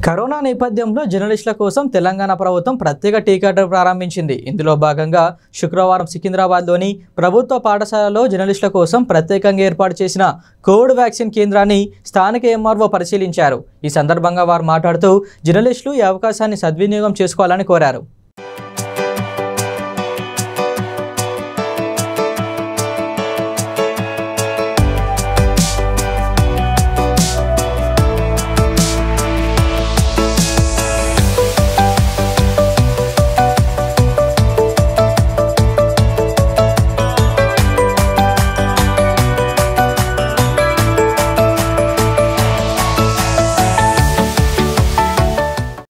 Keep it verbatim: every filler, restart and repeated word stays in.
Corona నేపథ్యంలో జర్నలిస్టుల కోసం తెలంగాణ ప్రభుత్వం ప్రత్యేక టీకా డ్రైవ్ ప్రారంభించింది. ఇందులో భాగంగా శుక్రవారం సికింద్రాబాద్లోని ప్రభుత్వ పాఠశాలలో జర్నలిస్టుల కోసం ప్రత్యేకంగా ఏర్పాటు చేసిన కోవిడ్ వ్యాక్సిన్ కేంద్రాన్ని స్థానిక ఎంఆర్ఓ పరిశీలించారు. ఈ సందర్భంగా వారు మాట్లాడుతూ జర్నలిస్టులు ఈ అవకాశాన్ని సద్వినియోగం చేసుకోవాలని కోరారు.